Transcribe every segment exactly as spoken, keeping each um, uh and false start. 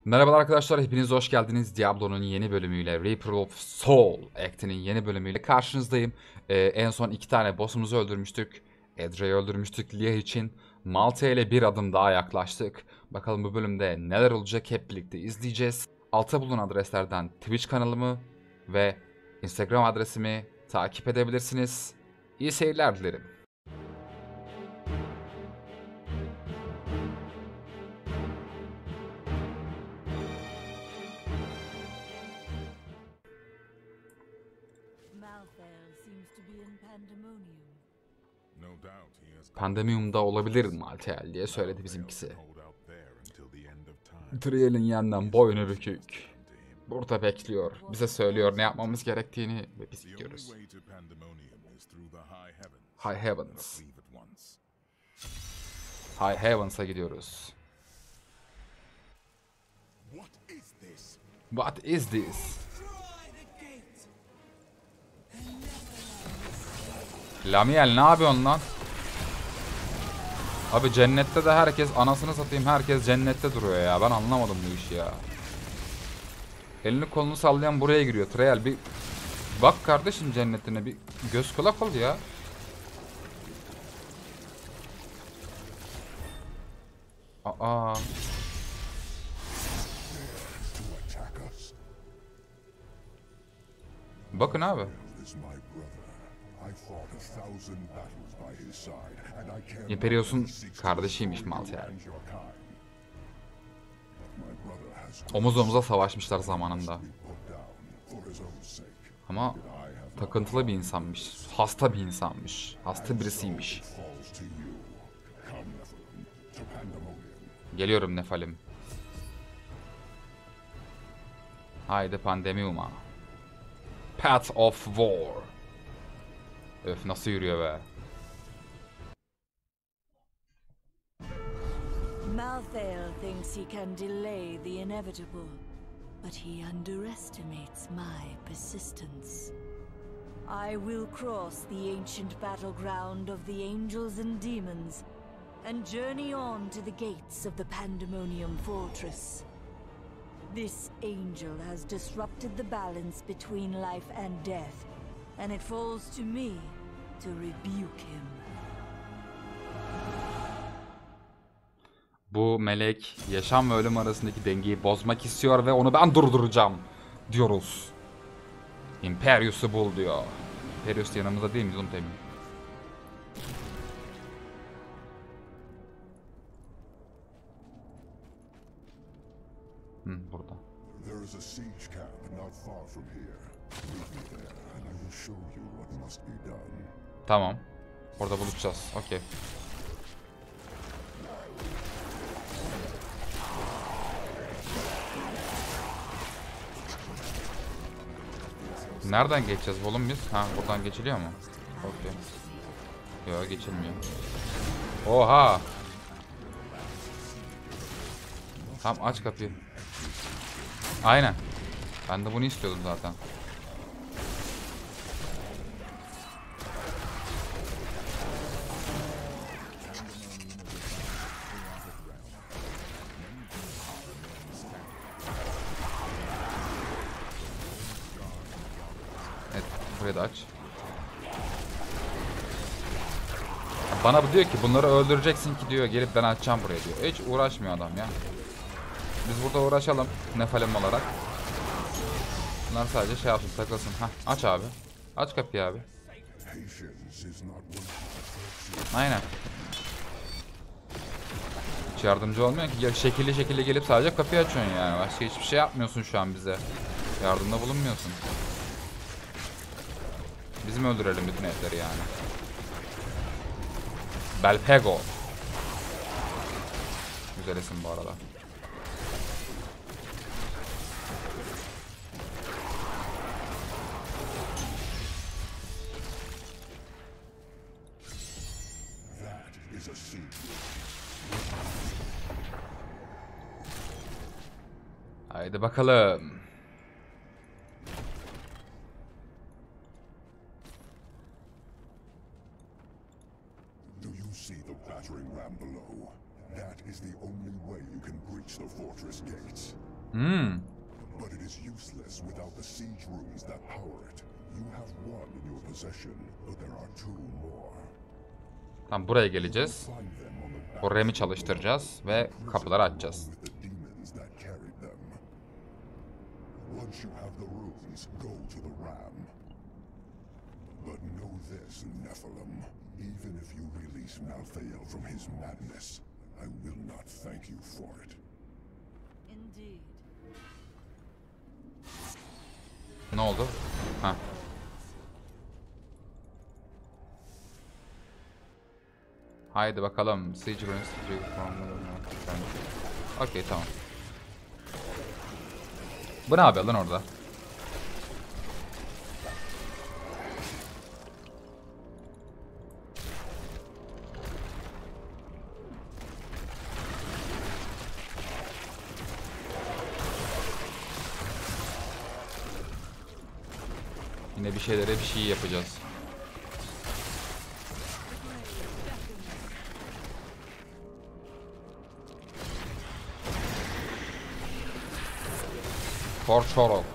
Merhabalar arkadaşlar, hepiniz hoş geldiniz. Diablo'nun yeni bölümüyle, Reaper of Soul Act'inin yeni bölümüyle karşınızdayım. Ee, en son iki tane boss'umuzu öldürmüştük. Edre'yi öldürmüştük Lia için. Malta ile bir adım daha yaklaştık. Bakalım bu bölümde neler olacak hep birlikte izleyeceğiz. Altta bulunan adreslerden Twitch kanalımı ve Instagram adresimi takip edebilirsiniz. İyi seyirler dilerim. Malthael seems to be in pandemonium. No doubt he has Pandemium'da olabilir Maltael diye söyledi bizimkisi. hold out there until the end of time. Triel'in yanından boynu bükük. Burada bekliyor. Bize söylüyor ne yapmamız gerektiğini ve biz The only gidiyoruz. way to pandemonium is through the high heavens. High Heavens. Leave at once. High Heavens'a gidiyoruz. What is this? What is this? Lamiel ne yapıyorsun lan? Abi cennette de herkes anasını satayım, herkes cennette duruyor ya. Ben anlamadım bu işi ya. Elini kolunu sallayan buraya giriyor. Trial bir bak kardeşim cennetine, bir göz kulak ol ya. Aa. Bakın abi. Imperios'un kardeşiymiş Maltael. Omuz omuza savaşmışlar zamanında. Ama takıntılı bir insanmış. Hasta bir insanmış. Hasta birisiymiş. Geliyorum Nefalim. Haydi Pandemium'a. Path of War. Öf nasıl yürüyor be. Malthael thinks he can delay the inevitable, but he underestimates my persistence. I will cross the ancient battleground of the angels and demons and journey on to the gates of the Pandemonium Fortress. This angel has disrupted the balance between life and death, and it falls to me to rebuke him. Bu melek yaşam ve ölüm arasındaki dengeyi bozmak istiyor ve onu ben durduracağım diyoruz. Imperius'u bul diyor. Imperius yanımızda değil miyiz onu temin? Hı, burada. There is a siege camp not far from here. Meet me there, and I will show you what must be done. Tamam. Orada buluşacağız. Okey. Nereden geçeceğiz oğlum biz? Ha buradan geçiliyor mu? Okey. Yok geçilmiyor. Oha! Tamam aç kapıyı. Aynen. Ben de bunu istiyordum zaten. Evet, burayı da aç. Bana bu diyor ki bunları öldüreceksin ki diyor, gelip ben açacağım buraya diyor. Hiç uğraşmıyor adam ya. Biz burada uğraşalım Nefalim olarak. Bunlar sadece şey yapsın, takılsın. Hah, aç abi. Aç kapıyı abi. Aynen. Hiç yardımcı olmuyor ki. Şekilli şekilli gelip sadece kapıyı açıyorsun yani. Başka hiçbir şey yapmıyorsun şu an bize. Yardımda bulunmuyorsun. Biz mi öldürelim bütün evleri yani? Belpego. Güzel isim bu arada. Haydi bakalım. Do you see the battering ram below? That is the only way you can breach the fortress gates. Hmm. But it is useless without the siege rooms that power it. You have one in your possession, but there are two more. Tam buraya geleceğiz. Find them on the O R A M'i çalıştıracağız ve kapıları açacağız. with the demons that carried them. Once you have the runes, go to the ram. But know this, Nephilim. Even if you release Malthael from his madness, I will not thank you for it. Indeed. Ne oldu? Ha. Haydi bakalım. Siege Runes. Okey, tamam. Bu ne yapıyor lan orada? Yine bir şeylere bir şey yapacağız. Korçorok.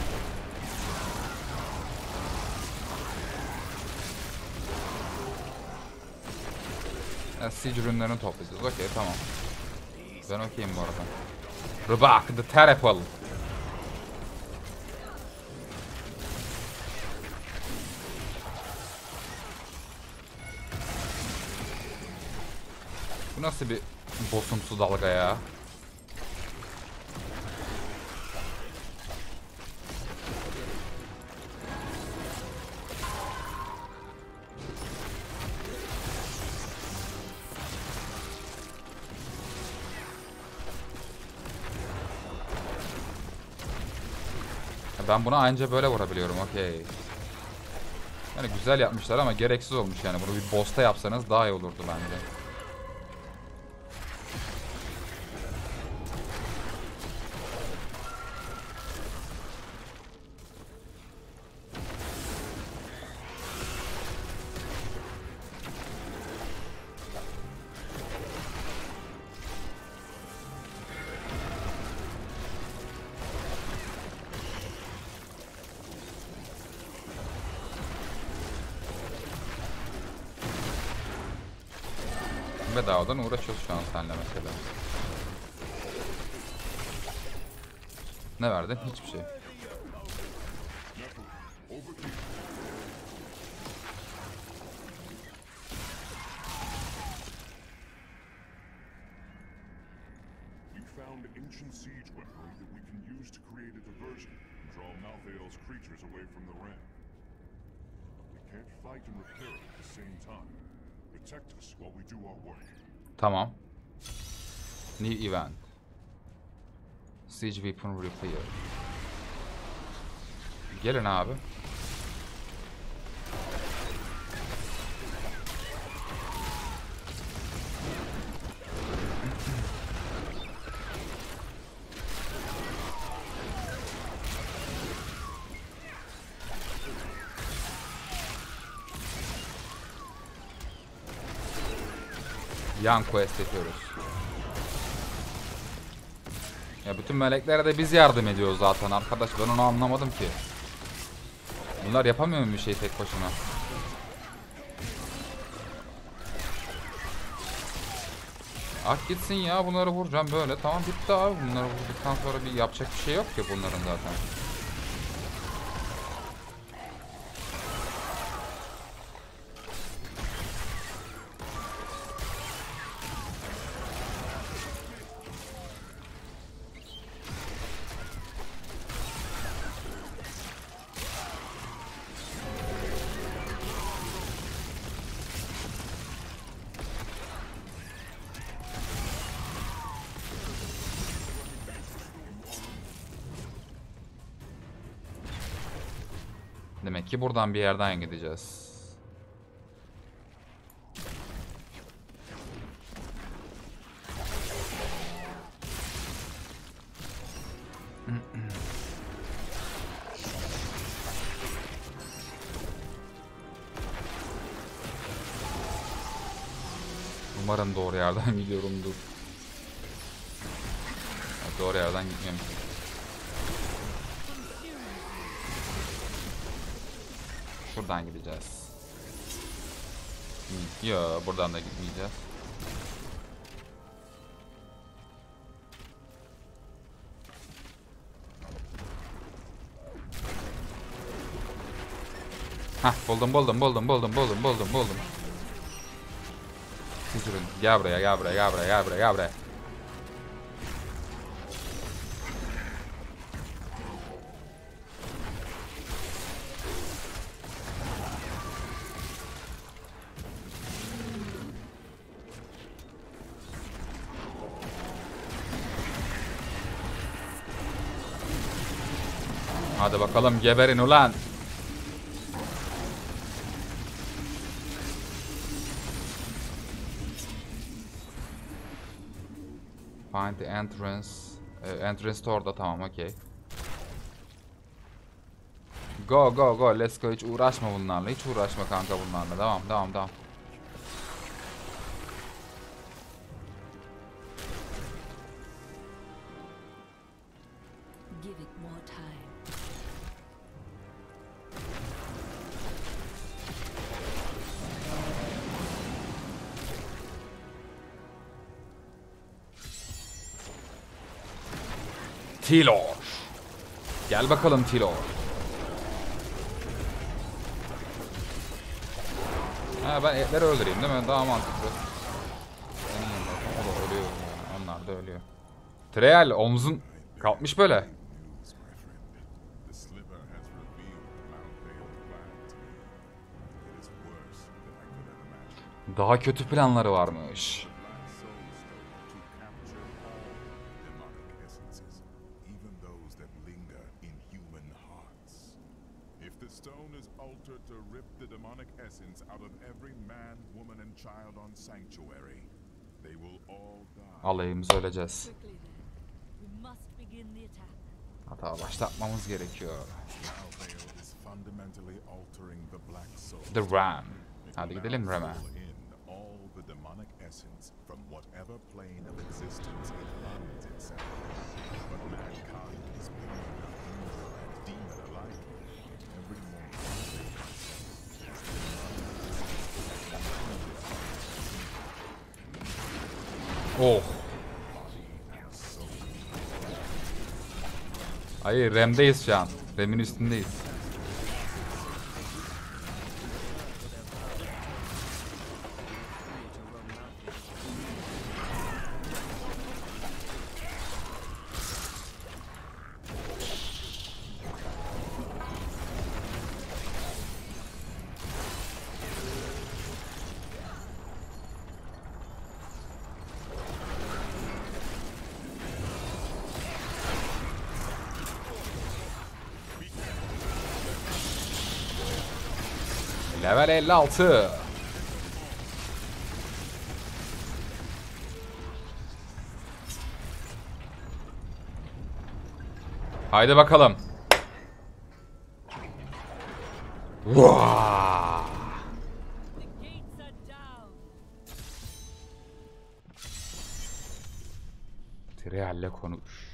Ya, siege ürünlerini toplayacağız. Okey, tamam. Ben okeyim bu arada. Rubak, the Terrible. Bu nasıl bir bossumsu dalga ya? Ben bunu anca böyle vurabiliyorum, okey. Yani güzel yapmışlar ama gereksiz olmuş yani. Bunu bir boss'ta yapsanız daha iyi olurdu bence. Bedavadan uğraşıyoruz şu an seninle mesela. Ne verdin? Hiçbir şey. We found ancient siege weaponry that we can use to create a diversion and draw Malthael's creatures away from the ram. We can't fight and repair it at the same time. Protect us while we do our work. Tamam. New event. Siege weapon repair. Gelin abi. Yan quest yapıyoruz. Ya bütün meleklere de biz yardım ediyoruz zaten arkadaş. Ben onu anlamadım ki. Bunlar yapamıyor mu bir şey tek başına? At gitsin ya, bunları vuracağım böyle. Tamam, bitti abi. Bunları vurduktan sonra bir yapacak bir şey yok ki bunların zaten. Demek ki buradan bir yerden gideceğiz. Umarım doğru yerden gidiyorumdur. Doğru yerden gitmiyorum. Buradan gideceğiz. Yo, buradan da gitmeyeceğiz. Hah, buldum buldum buldum buldum buldum buldum buldum. Sizin gel buraya gel buraya gel buraya gel buraya gel buraya. Hadi bakalım geberin ulan. Find the entrance. Ee, entrance de orada, tamam, okey. Go go go, let's go. Hiç uğraşma bunlarla. Hiç uğraşma kanka bunlarla. Devam devam devam. Give it more time. Tilor. Gel bakalım Tilor. Ha, ben etleri öldüreyim değil mi? Daha mantıklı. Senin yanında. O da ölüyor yani. Onlar da ölüyor. Trial omzun kalkmış böyle. News, my friend. The sliver has revealed the Mount Vale plan to me. It is worse than I could have imagined. Daha kötü planları varmış. Black Soul Stone to capture all demonic essences, even those that linger in human hearts. If the stone is altered to rip the demonic essence out of every man, woman, and child on Sanctuary, they will all die. Alayımız öleceğiz. Quickly then. We must begin the attack. Hata başlatmamız gerekiyor. Mount Vale is fundamentally altering the Black Soul. The Ram. It Hadi will gidelim now Ram'e. pull in all the demonic essence from whatever plane of existence it finds itself. But mankind is becoming angel and demon alike. Every morning Oh. Hayır, Ram'deyiz şu an. Ram'in üstündeyiz. Level elli altı. Haydi bakalım. Vaa! The gates are down. Trial'le konuş.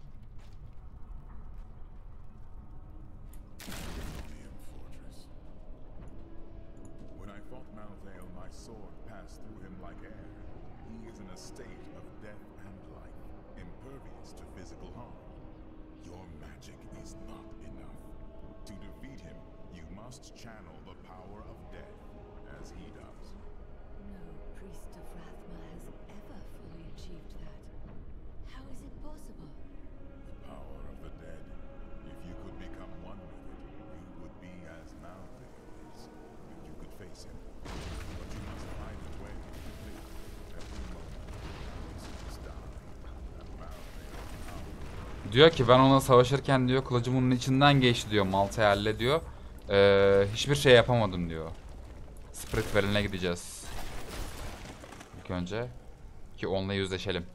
fortress. When I fought Mount Vale, my sword passed through him like air. He is in a state of death and life, impervious to physical harm. Your magic is not enough. To defeat him, you must channel the power of death, as he does. No priest of Rathma has ever fully achieved that. How is it possible? The power of the dead. If you could become one with it, you would be as Mount Vale is. If you could face him. But you must find a way to live. Every moment, pieces die. And Mount Vale power. Diyor ki ben ona savaşırken diyor kılıcım onun içinden geçti diyor Malthael'le diyor. Ee, hiçbir şey yapamadım diyor. Spirit Valley'ne gideceğiz. İlk önce ki onunla yüzleşelim.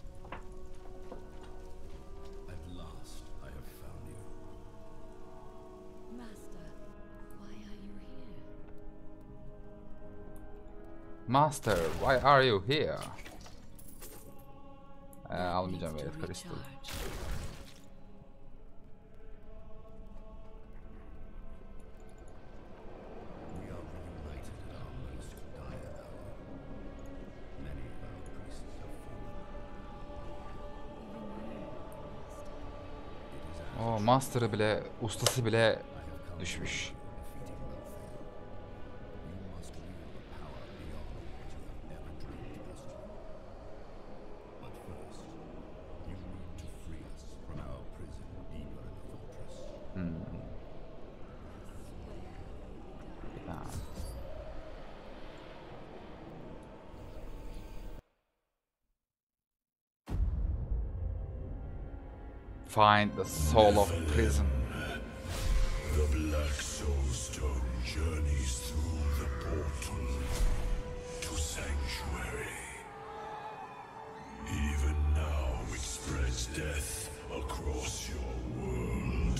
At last, I have found you. Master, why are you here? Master, why are you here? Ee, almayacağım Needs to böyle Crystal. recharge. O master'ı bile, ustası bile düşmüş. Find the soul of prison. The Black Soulstone journeys through the portal to Sanctuary. Even now it spreads death across your world.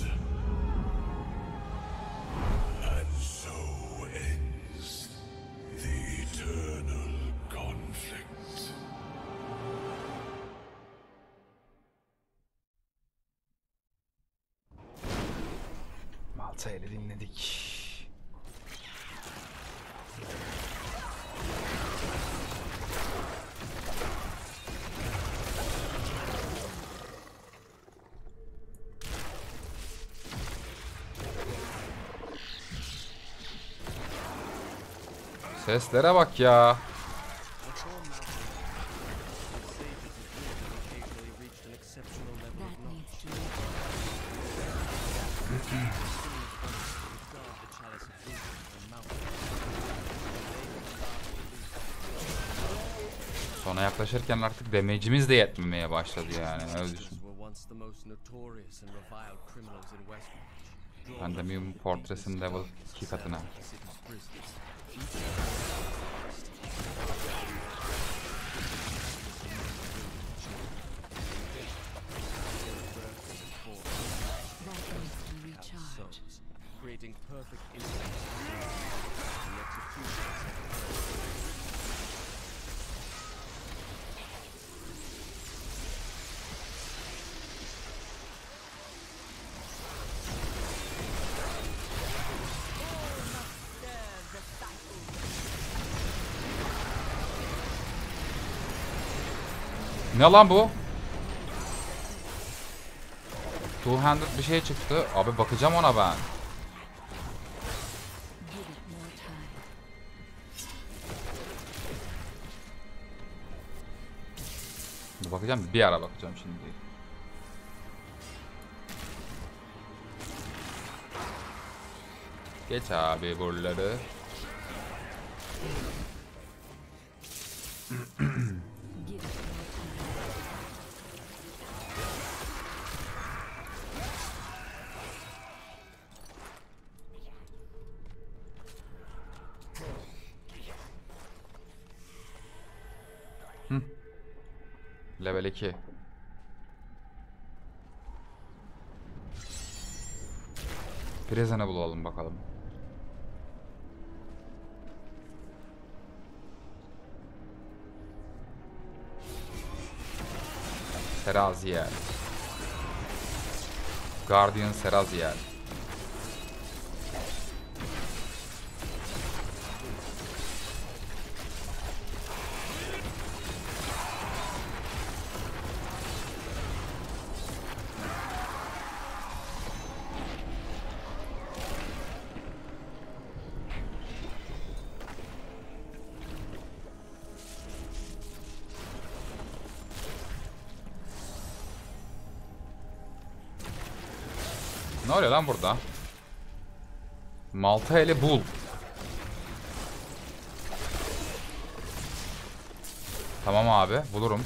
And so ends the eternal conflict. Malta'yı dinledik. Seslere bak ya. That needs to Sona yaklaşırken artık damage'imiz de yetmemeye başladı yani. Öyle düşün. Pandemium Fortress'in level iki katına. Creating perfect insights and execution. Ne lan bu? Two-handed bir şey çıktı. Abi bakacağım ona ben. give it more time. Dur bakacağım, bir ara bakacağım şimdi. Geç abi buraları. Give it more time. Level iki. Prison'ı bulalım bakalım. Seraziel. Guardian Seraziel. Ne oluyor lan burada? Malta ile bul. Tamam abi, bulurum.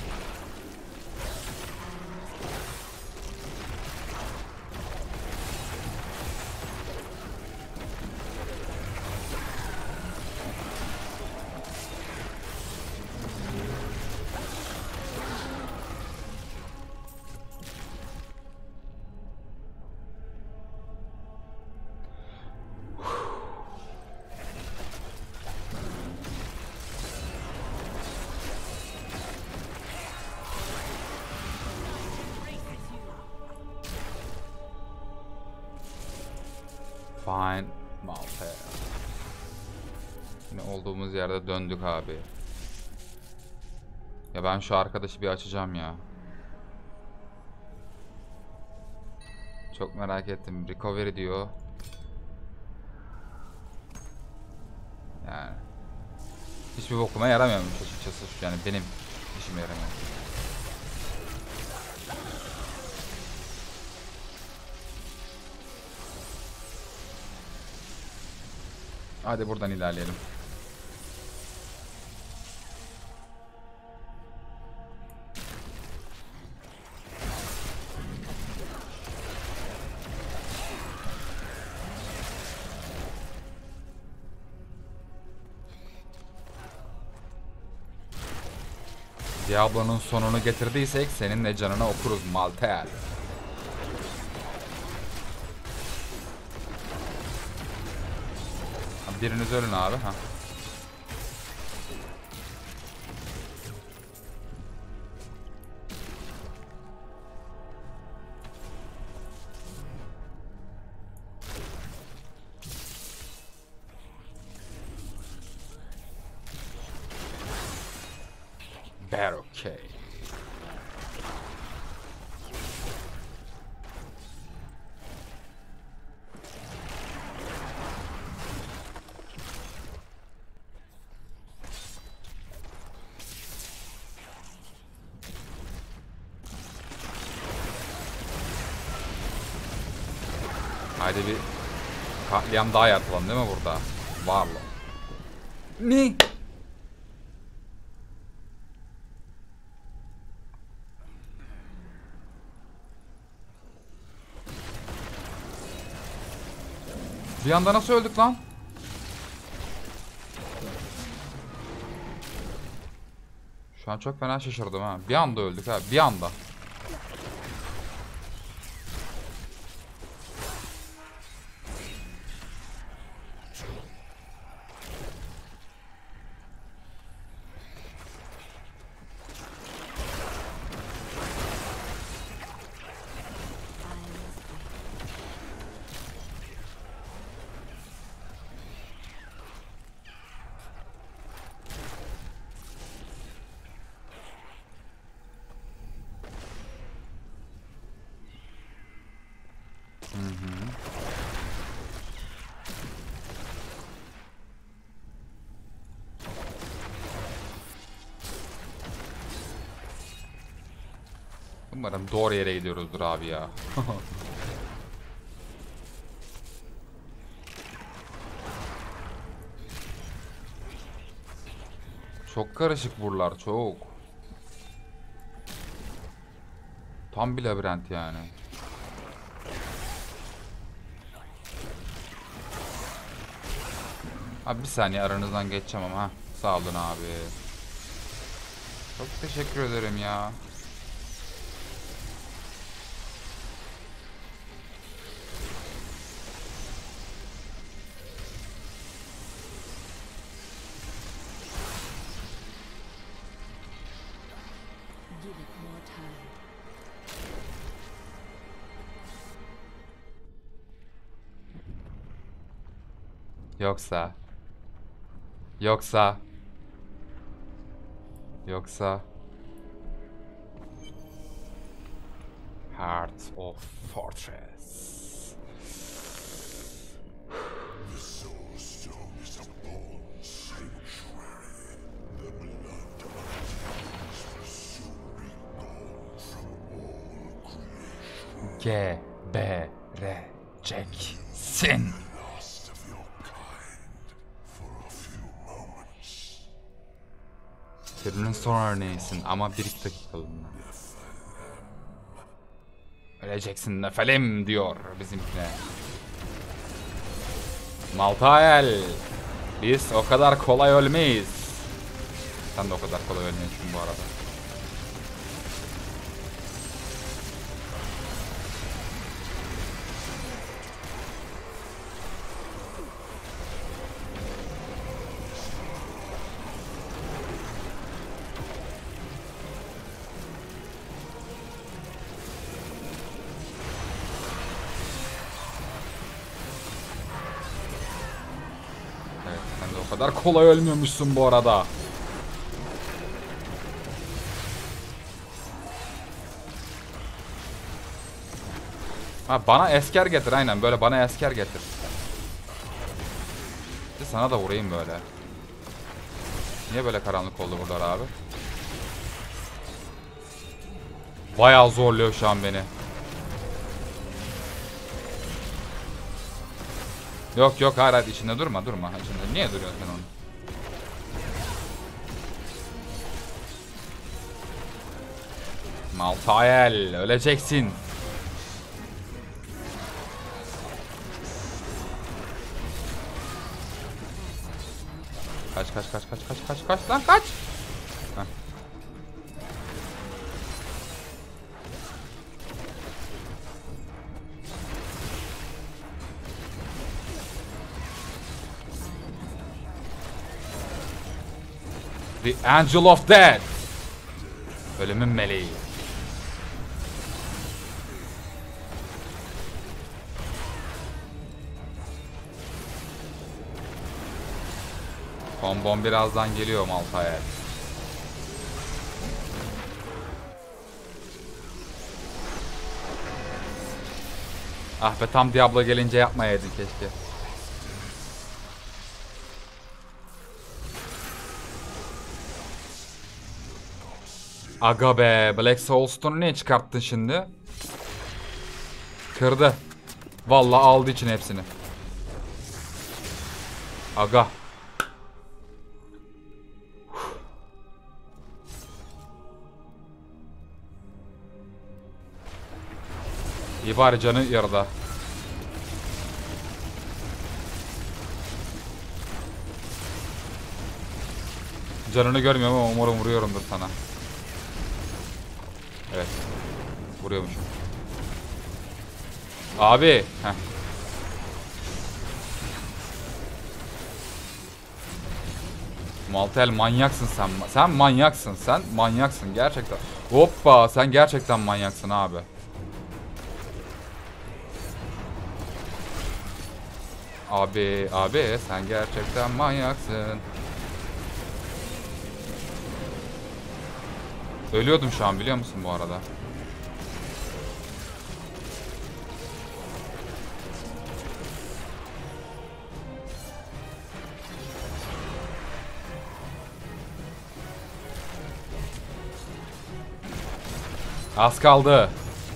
Fine Malta. Yine olduğumuz yerde döndük abi. Ya ben şu arkadaşı bir açacağım ya. Çok merak ettim. Recovery diyor. Yani hiçbir bokuma yaramıyormuş açıkçası. Yani benim işime yaramıyor. Hadi buradan ilerleyelim. Diablo'nun sonunu getirdiysek seninle canına okuruz Maltael. Biriniz ölün abi. Ha. Barricade. Haydi bir katliam daha yapalım değil mi burada? Varlı. Ne? Bir anda nasıl öldük lan? Şu an çok fena şaşırdım ha. Bir anda öldük ha. Bir anda. Umarım doğru yere gidiyoruzdur abi ya. Çok karışık buralar, çok. Tam bir labirent yani. Abi bir saniye aranızdan geçeceğim ama. Sağ olun abi. Çok teşekkür ederim ya. Give it more time. Yoksa Yoksa Yoksa Heart of Fortress. The Soul Stone is a born sanctuary. The blood of demons will soon be gone from all creation. Gebereceksin. Last of your kind for a few moments. Türünün son örneğisin ama bir iki dakikalığına. Öleceksin Nefelim diyor bizimkine. Maltael. Biz o kadar kolay ölmeyiz. Sen de o kadar kolay ölmüyorsun bu arada. Evet, sen de o kadar kolay ölmüyormuşsun bu arada. Ha, bana esker getir aynen, böyle bana esker getir. Sana da vurayım böyle. Niye böyle karanlık oldu burada abi? Bayağı zorluyor şu an beni. Yok yok, hayır hayır, içinde durma durma. İçinde. Niye duruyorsun sen onu? Malthael, öleceksin. Kaç kaç kaç kaç kaç kaç kaç lan kaç. Heh. The Angel of Death. Ölümün meleği. Kombom birazdan geliyor Malta'ya. Ah be, tam Diablo gelince yapmayaydın keşke. Aga be, Black Soulstone'u niye çıkarttın şimdi? Kırdı. Vallahi aldı için hepsini. Aga. İyi bari canı yarıda. Canını görmüyorum ama umarım vuruyorumdur sana. Evet. Vuruyormuşum. Abi. Heh. Maltel manyaksın sen. Sen manyaksın. Sen manyaksın gerçekten. Hoppa, sen gerçekten manyaksın abi. Abi, abi sen gerçekten manyaksın. Ölüyordum şu an biliyor musun bu arada? Az kaldı.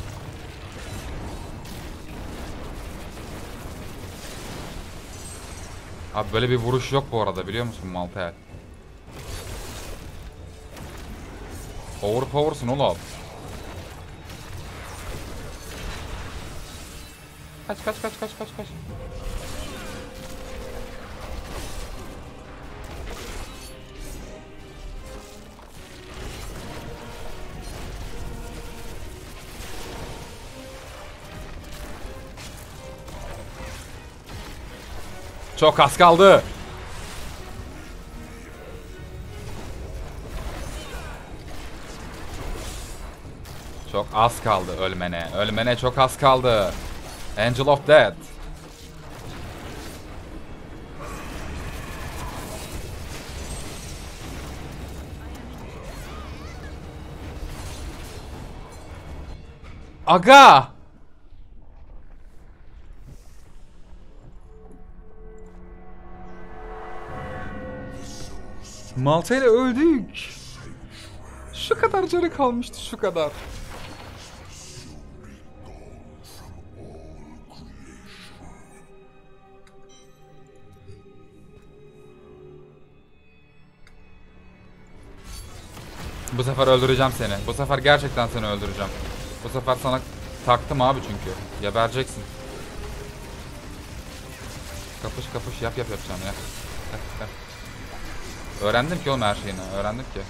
Abi böyle bir vuruş yok bu arada biliyor musun Maltael? Overpower'sın oğlum. Kaç kaç kaç kaç kaç kaç. Çok az kaldı. Çok az kaldı ölmene. Ölmene çok az kaldı. Angel of Death. Aga! Malta ile öldük. Şu kadar canı kalmıştı, şu kadar. Bu sefer öldüreceğim seni. Bu sefer gerçekten seni öldüreceğim. Bu sefer sana taktım abi çünkü. Gebereceksin. Kapış kapış yap yap yapacağım ya. Yap, yap. Öğrendim ki oğlum her şeyini. Öğrendim ki.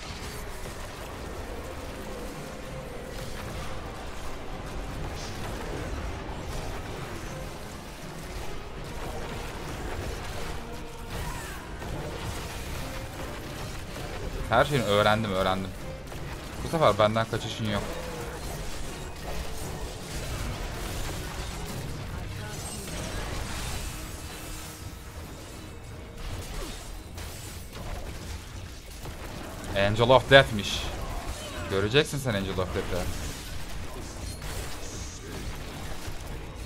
Her şeyini öğrendim öğrendim. Bu sefer benden kaçışın yok. Angel of Death'miş. Göreceksin sen Angel of Death'i.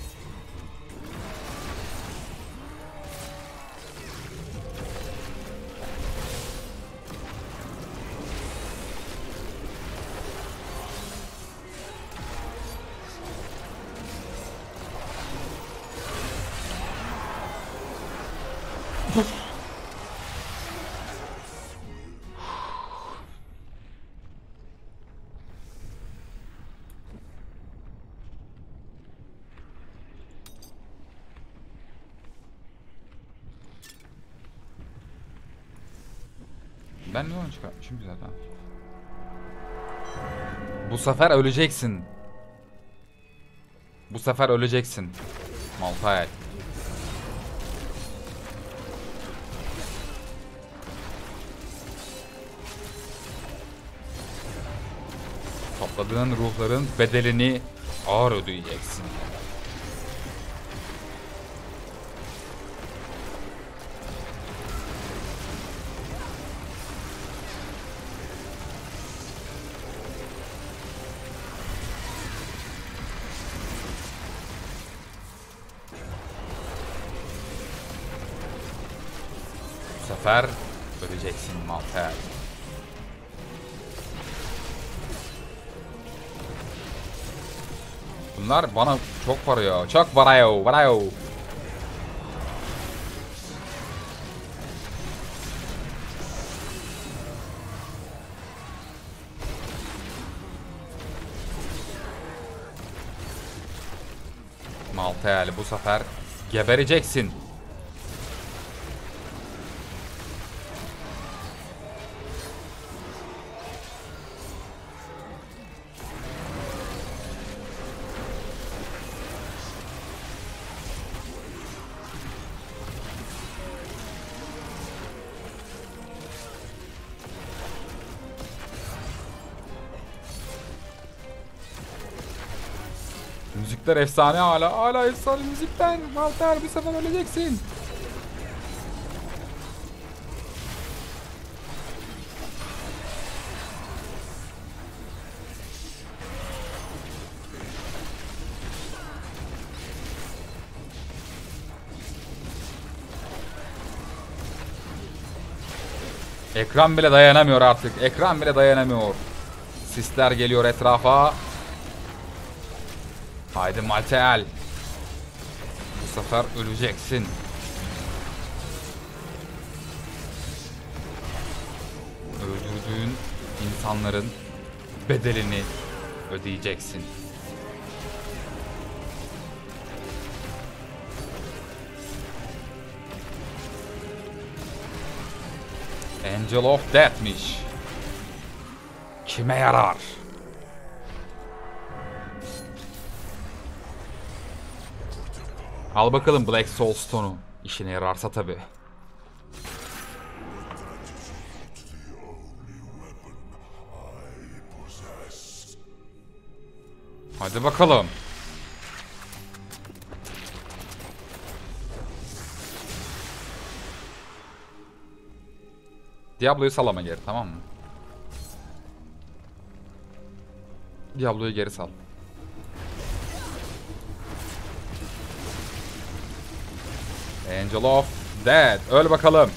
Ben ne onu çıkartmışım ki zaten. Bu sefer öleceksin. Bu sefer öleceksin. Malphite. Topladığın ruhların bedelini ağır ödeyeceksin. Bu sefer öleceksin Malphite. Bunlar bana çok varıyor. Çok varıyor. Varıyor. Malphite bu sefer gebereceksin. Müzikler efsane hala. Hala efsane müzikler. Malphite bir sefer öleceksin. Ekran bile dayanamıyor artık. Ekran bile dayanamıyor. Sisler geliyor etrafa. Haydi Malphite. Bu sefer öleceksin. Öldürdüğün insanların bedelini ödeyeceksin. Angel of Death'miş. Kime yarar? Al bakalım Black Soul Stone'u. İşine yararsa tabi. Hadi bakalım. Diablo'yu sallama geri, tamam mı? Diablo'yu geri sal. Angel of Death. Öl bakalım.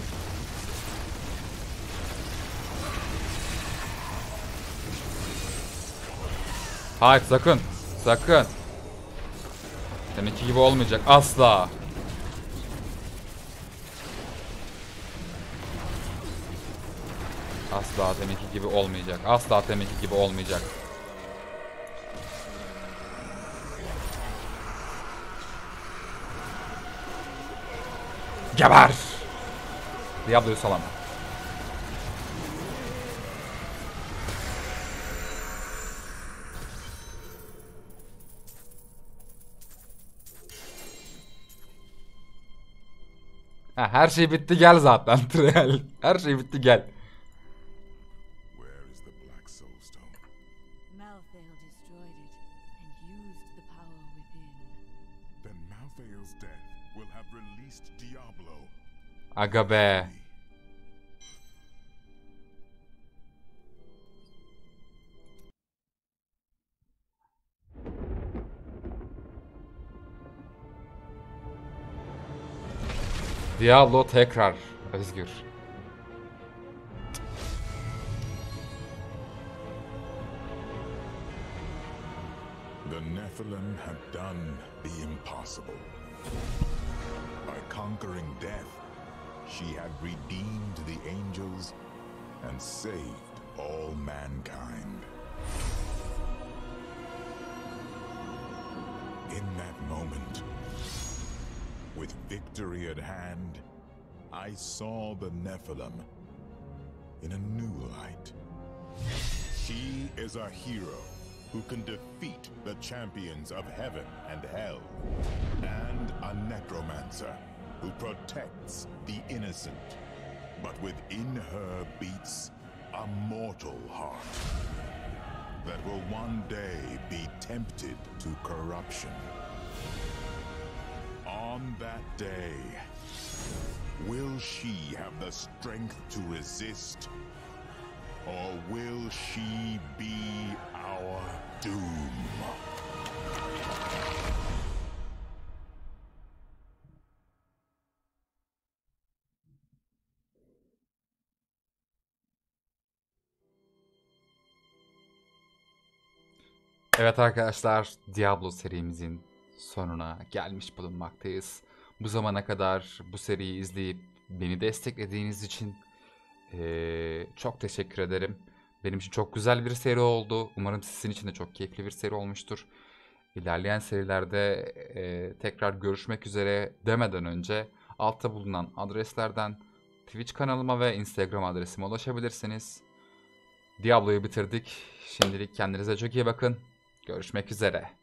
Hayır sakın. Sakın. Deminki gibi olmayacak. Asla. Asla deminki gibi olmayacak. Asla deminki gibi olmayacak. Geber! Diablo'yu salama. Ha, her şey bitti, gel zaten. Trial. Her şey bitti, gel. Where is the Black Soul Stone? Malthael destroyed it and used the power within. Then Malthael's death will have released Diablo. Aga be. Diablo tekrar özgür. The Nephilim have done the impossible. By conquering death, she had redeemed the angels and saved all mankind. In that moment, with victory at hand, I saw the Nephilim in a new light. She is a hero who can defeat the champions of heaven and hell, and a necromancer who protects the innocent. But within her beats a mortal heart that will one day be tempted to corruption. On that day, will she have the strength to resist, or will she be our doom? Evet arkadaşlar, Diablo serimizin sonuna gelmiş bulunmaktayız. Bu zamana kadar bu seriyi izleyip beni desteklediğiniz için ee, çok teşekkür ederim. Benim için çok güzel bir seri oldu. Umarım sizin için de çok keyifli bir seri olmuştur. İlerleyen serilerde ee, tekrar görüşmek üzere demeden önce altta bulunan adreslerden Twitch kanalıma ve Instagram adresime ulaşabilirsiniz. Diablo'yu bitirdik. Şimdilik kendinize çok iyi bakın. Görüşmek üzere.